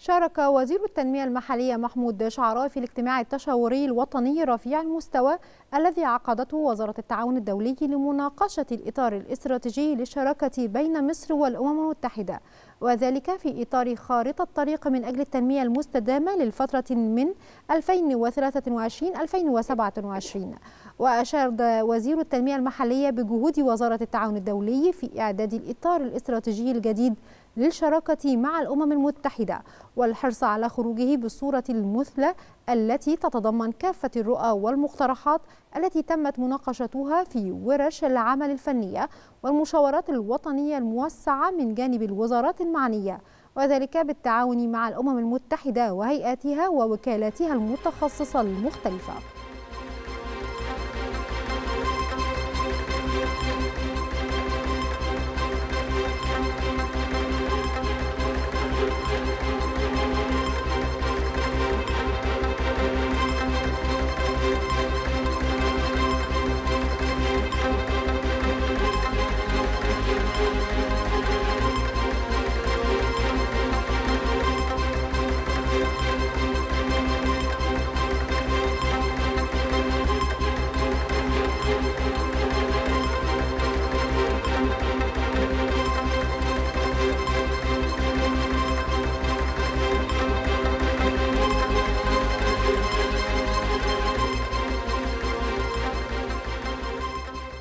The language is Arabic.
شارك وزير التنمية المحلية محمود شعراء في الاجتماع التشاوري الوطني رفيع المستوى الذي عقدته وزارة التعاون الدولي لمناقشة الإطار الاستراتيجي للشراكة بين مصر والأمم المتحدة، وذلك في إطار خارطة طريق من أجل التنمية المستدامة للفترة من 2023-2027. وأشاد وزير التنمية المحلية بجهود وزارة التعاون الدولي في إعداد الإطار الاستراتيجي الجديد للشراكة مع الأمم المتحدة، والحرص على خروجه بالصورة المثلى التي تتضمن كافة الرؤى والمقترحات التي تمت مناقشتها في ورش العمل الفنية والمشاورات الوطنية الموسعة من جانب الوزارات المعنية، وذلك بالتعاون مع الأمم المتحدة وهيئاتها ووكالاتها المتخصصة المختلفة.